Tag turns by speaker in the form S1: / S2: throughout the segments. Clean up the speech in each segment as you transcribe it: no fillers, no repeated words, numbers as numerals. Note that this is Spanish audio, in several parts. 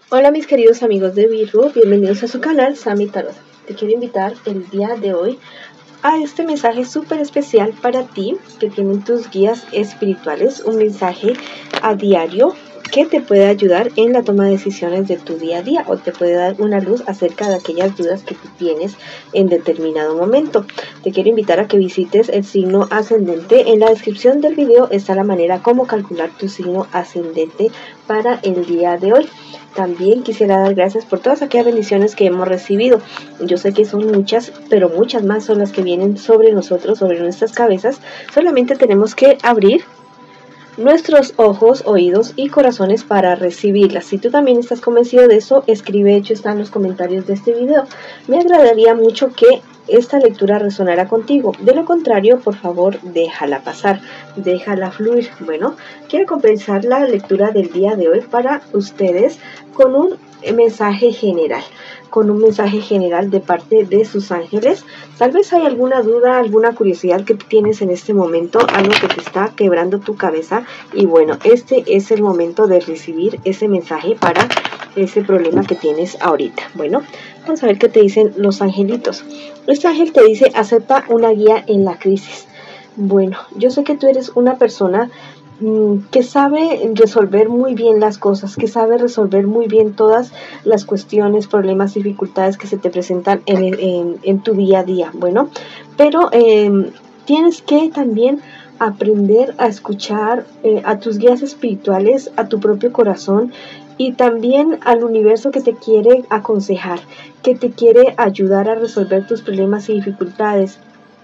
S1: Hola mis queridos amigos de Virgo, bienvenidos a su canal Sami Tarot. Te quiero invitar el día de hoy a este mensaje súper especial para ti que tienen tus guías espirituales, un mensaje a diario que te puede ayudar en la toma de decisiones de tu día a día o te puede dar una luz acerca de aquellas dudas que tú tienes en determinado momento. Te quiero invitar a que visites el signo ascendente. En la descripción del video está la manera como calcular tu signo ascendente para el día de hoy. También quisiera dar gracias por todas aquellas bendiciones que hemos recibido. Yo sé que son muchas, pero muchas más son las que vienen sobre nosotros, sobre nuestras cabezas. Solamente tenemos que abrir nuestros ojos, oídos y corazones para recibirlas. Si tú también estás convencido de eso, escribe, hecho está en los comentarios de este video. Me agradaría mucho que esta lectura resonara contigo. De lo contrario, por favor, déjala pasar, déjala fluir. Bueno, quiero comenzar la lectura del día de hoy para ustedes con un mensaje general. Con un mensaje general de parte de sus ángeles. Tal vez hay alguna duda, alguna curiosidad que tú tienes en este momento, algo que te está quebrando tu cabeza, y bueno, este es el momento de recibir ese mensaje para ese problema que tienes ahorita. Bueno, vamos a ver qué te dicen los angelitos. Este ángel te dice: acepta una guía en la crisis. Bueno, yo sé que tú eres una persona que sabe resolver muy bien las cosas, que sabe resolver muy bien todas las cuestiones, problemas, dificultades que se te presentan en tu día a día. Bueno, pero tienes que también aprender a escuchar a tus guías espirituales, a tu propio corazón y también al universo que te quiere aconsejar, que te quiere ayudar a resolver tus problemas y dificultades.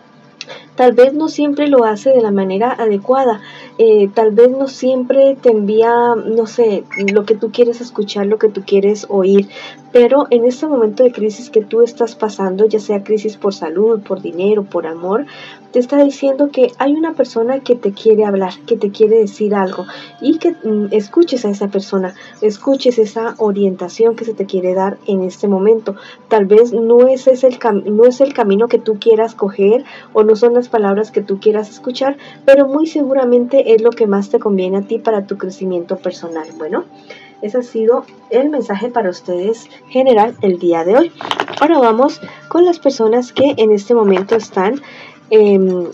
S1: Tal vez no siempre lo hace de la manera adecuada, tal vez no siempre te envía, no sé, lo que tú quieres escuchar, lo que tú quieres oír, pero en este momento de crisis que tú estás pasando, ya sea crisis por salud, por dinero, por amor, te está diciendo que hay una persona que te quiere hablar, que te quiere decir algo, y que escuches a esa persona, escuches esa orientación que se te quiere dar en este momento. Tal vez no es el camino que tú quieras coger, o no son las palabras que tú quieras escuchar, pero muy seguramente es lo que más te conviene a ti para tu crecimiento personal. Bueno, ese ha sido el mensaje para ustedes general el día de hoy. Ahora vamos con las personas que en este momento están en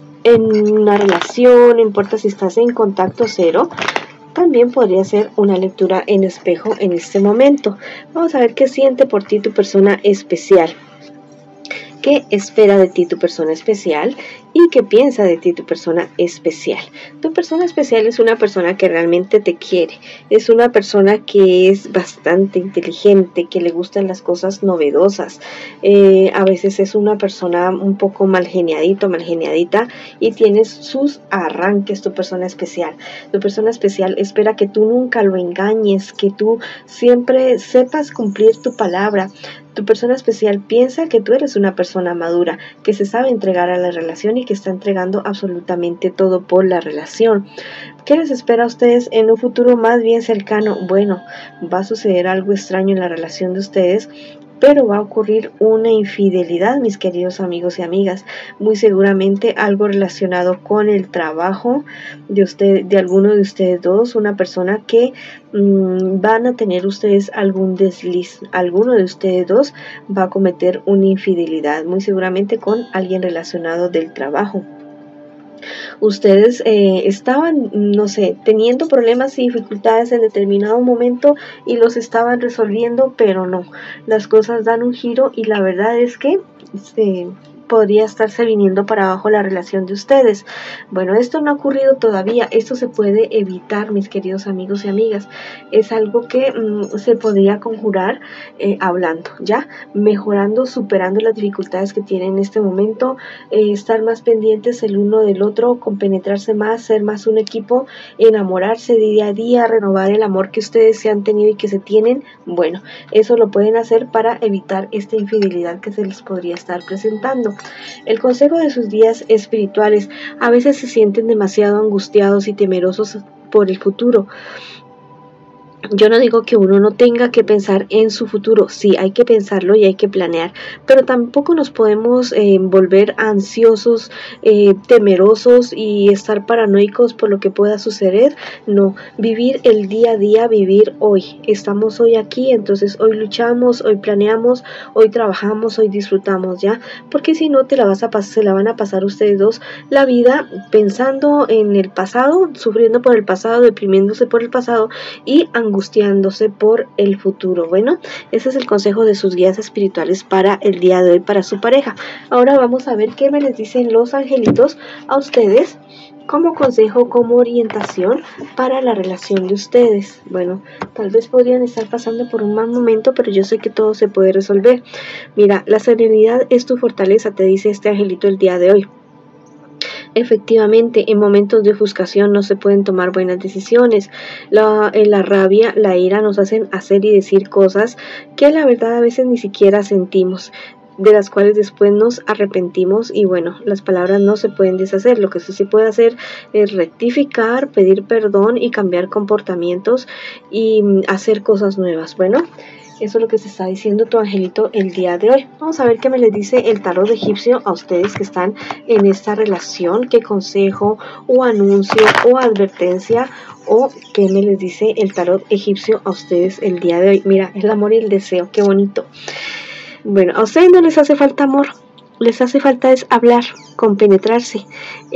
S1: una relación, no importa si estás en contacto cero. También podría ser una lectura en espejo en este momento. Vamos a ver qué siente por ti tu persona especial. ¿Qué espera de ti tu persona especial? ¿Y qué piensa de ti tu persona especial? Tu persona especial es una persona que realmente te quiere. Es una persona que es bastante inteligente, que le gustan las cosas novedosas. A veces es una persona un poco malgeniadita, y tienes sus arranques. Tu persona especial. Tu persona especial espera que tú nunca lo engañes, que tú siempre sepas cumplir tu palabra. Tu persona especial piensa que tú eres una persona madura, que se sabe entregar a la relación y que está entregando absolutamente todo por la relación. ¿Qué les espera a ustedes en un futuro más bien cercano? Bueno, va a suceder algo extraño en la relación de ustedes, pero va a ocurrir una infidelidad, mis queridos amigos y amigas. Muy seguramente algo relacionado con el trabajo de alguno de ustedes dos, una persona que van a tener ustedes algún desliz. Alguno de ustedes dos va a cometer una infidelidad, muy seguramente con alguien relacionado del trabajo. Ustedes estaban, no sé, teniendo problemas y dificultades en determinado momento y los estaban resolviendo, pero no, las cosas dan un giro y la verdad es que podría estarse viniendo para abajo la relación de ustedes. Bueno, esto no ha ocurrido todavía, esto se puede evitar, mis queridos amigos y amigas. Es algo que se podría conjurar hablando, ya, mejorando, superando las dificultades que tienen en este momento, estar más pendientes el uno del otro, compenetrarse más, ser más un equipo, enamorarse día a día, renovar el amor que ustedes se han tenido y que se tienen. Bueno, eso lo pueden hacer para evitar esta infidelidad que se les podría estar presentando. El consejo de sus guías espirituales: a veces se sienten demasiado angustiados y temerosos por el futuro. Yo no digo que uno no tenga que pensar en su futuro, sí, hay que pensarlo y hay que planear, pero tampoco nos podemos volver ansiosos, temerosos y estar paranoicos por lo que pueda suceder. No, vivir el día a día, vivir hoy. Estamos hoy aquí, entonces hoy luchamos, hoy planeamos, hoy trabajamos, hoy disfrutamos, ¿ya? Porque si no, se la van a pasar ustedes dos la vida pensando en el pasado, sufriendo por el pasado, deprimiéndose por el pasado y angustiándose por el futuro. Bueno, ese es el consejo de sus guías espirituales para el día de hoy, para su pareja. Ahora vamos a ver qué me les dicen los angelitos a ustedes como consejo, como orientación para la relación de ustedes. Bueno, tal vez podrían estar pasando por un mal momento, pero yo sé que todo se puede resolver. Mira, la serenidad es tu fortaleza, te dice este angelito el día de hoy. Efectivamente, en momentos de ofuscación no se pueden tomar buenas decisiones. La rabia, la ira nos hacen hacer y decir cosas que la verdad a veces ni siquiera sentimos, de las cuales después nos arrepentimos y bueno, las palabras no se pueden deshacer. Lo que sí se puede hacer es rectificar, pedir perdón y cambiar comportamientos y hacer cosas nuevas. Bueno, eso es lo que se está diciendo tu angelito el día de hoy. Vamos a ver qué me les dice el tarot egipcio a ustedes que están en esta relación. ¿Qué consejo o anuncio o advertencia o qué me les dice el tarot egipcio a ustedes el día de hoy? Mira, el amor y el deseo, qué bonito. Bueno, a ustedes no les hace falta amor, les hace falta es hablar, compenetrarse.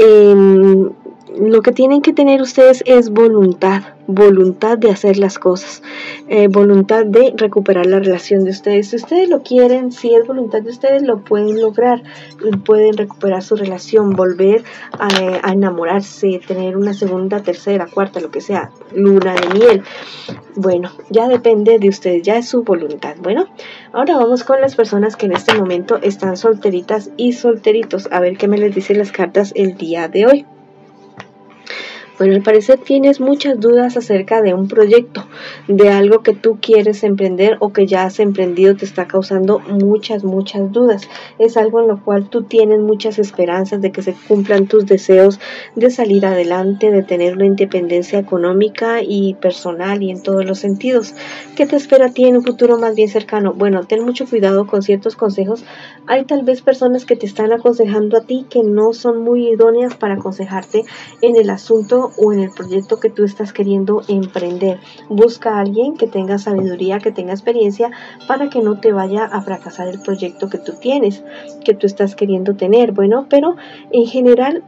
S1: Lo que tienen que tener ustedes es voluntad de hacer las cosas, voluntad de recuperar la relación de ustedes. Si ustedes lo quieren, si es voluntad de ustedes, lo pueden lograr, pueden recuperar su relación, volver a enamorarse, tener una segunda, tercera, cuarta, lo que sea, luna de miel. Bueno, ya depende de ustedes, ya es su voluntad. Bueno, ahora vamos con las personas que en este momento están solteritas y solteritos, a ver qué me les dicen las cartas el día de hoy. Bueno, al parecer tienes muchas dudas acerca de un proyecto, de algo que tú quieres emprender o que ya has emprendido, te está causando muchas dudas. Es algo en lo cual tú tienes muchas esperanzas de que se cumplan tus deseos de salir adelante, de tener una independencia económica y personal y en todos los sentidos. ¿Qué te espera a ti en un futuro más bien cercano? Bueno, ten mucho cuidado con ciertos consejos. Hay tal vez personas que te están aconsejando a ti que no son muy idóneas para aconsejarte en el asunto o en el proyecto que tú estás queriendo emprender. Busca a alguien que tenga sabiduría, que tenga experiencia para que no te vaya a fracasar el proyecto que tú tienes, que tú estás queriendo tener. Bueno, pero en general,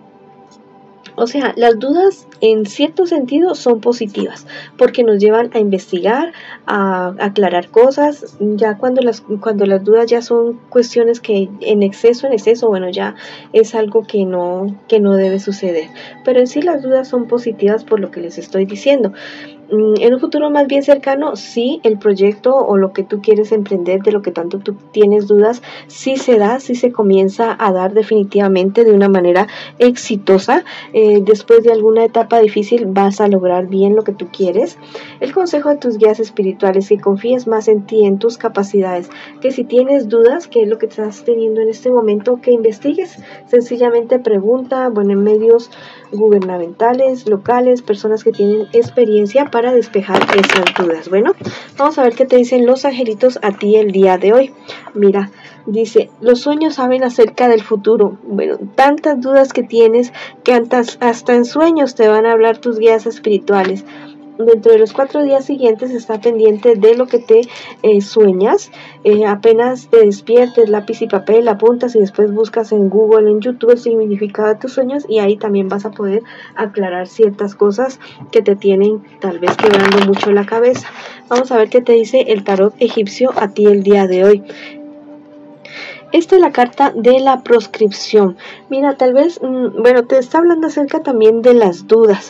S1: o sea, las dudas en cierto sentido son positivas porque nos llevan a investigar, a aclarar cosas. Ya cuando las dudas ya son cuestiones que en exceso, bueno, ya es algo que no debe suceder. Pero en sí las dudas son positivas por lo que les estoy diciendo. En un futuro más bien cercano, sí, el proyecto o lo que tú quieres emprender, de lo que tanto tú tienes dudas, sí se da, sí se comienza a dar definitivamente de una manera exitosa. Después de alguna etapa difícil vas a lograr bien lo que tú quieres. El consejo de tus guías espirituales, que confíes más en ti, en tus capacidades, que si tienes dudas, que es lo que estás teniendo en este momento, que investigues, sencillamente pregunta, bueno, en medios gubernamentales, locales, personas que tienen experiencia para despejar esas dudas. Bueno, vamos a ver qué te dicen los angelitos a ti el día de hoy. Mira, dice, los sueños saben acerca del futuro. Bueno, tantas dudas que tienes que hasta en sueños te van a hablar tus guías espirituales. Dentro de los 4 días siguientes está pendiente de lo que te sueñas. Apenas te despiertes, lápiz y papel, apuntas y después buscas en Google, en YouTube el significado de tus sueños y ahí también vas a poder aclarar ciertas cosas que te tienen tal vez quebrando mucho la cabeza. Vamos a ver qué te dice el tarot egipcio a ti el día de hoy. Esta es la carta de la proscripción. Mira, tal vez, bueno, te está hablando acerca también de las dudas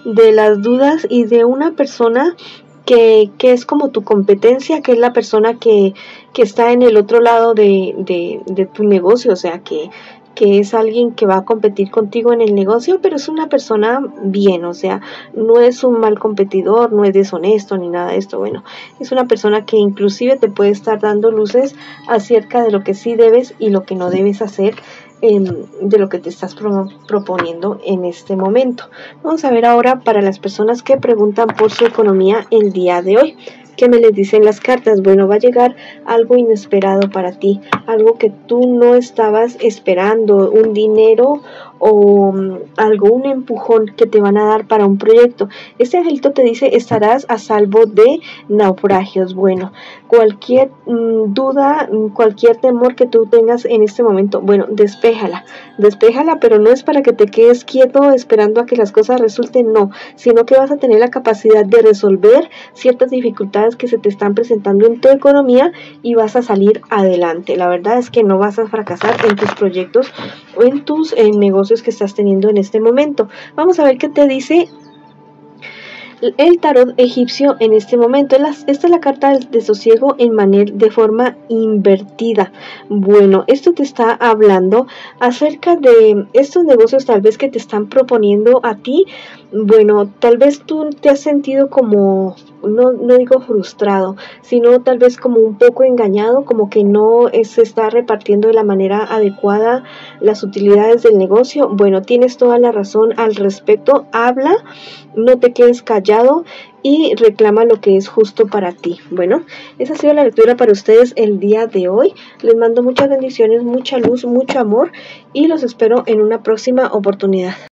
S1: y de una persona que es como tu competencia, que es la persona que está en el otro lado de tu negocio, o sea, que es alguien que va a competir contigo en el negocio, pero es una persona bien, o sea, no es un mal competidor, no es deshonesto ni nada de esto. Bueno, es una persona que inclusive te puede estar dando luces acerca de lo que sí debes y lo que no debes hacer de lo que te estás proponiendo en este momento. Vamos a ver ahora para las personas que preguntan por su economía el día de hoy. ¿Qué me les dicen las cartas? Bueno, va a llegar algo inesperado para ti, algo que tú no estabas esperando, un dinero o algo, un empujón que te van a dar para un proyecto. Este angelito te dice, estarás a salvo de naufragios. Bueno, cualquier duda, cualquier temor que tú tengas en este momento, bueno, despéjala, pero no es para que te quedes quieto esperando a que las cosas resulten, no, sino que vas a tener la capacidad de resolver ciertas dificultades que se te están presentando en tu economía y vas a salir adelante. La verdad es que no vas a fracasar en tus proyectos o en tus negocios que estás teniendo en este momento. Vamos a ver qué te dice el tarot egipcio en este momento. Esta es la carta del desasosiego de forma invertida. Bueno, esto te está hablando acerca de estos negocios tal vez que te están proponiendo a ti. Bueno, tal vez tú te has sentido como, no digo frustrado, sino tal vez como un poco engañado, como que no se está repartiendo de la manera adecuada las utilidades del negocio. Bueno, tienes toda la razón al respecto. Habla, no te quedes callado y reclama lo que es justo para ti. Bueno, esa ha sido la lectura para ustedes el día de hoy. Les mando muchas bendiciones, mucha luz, mucho amor y los espero en una próxima oportunidad.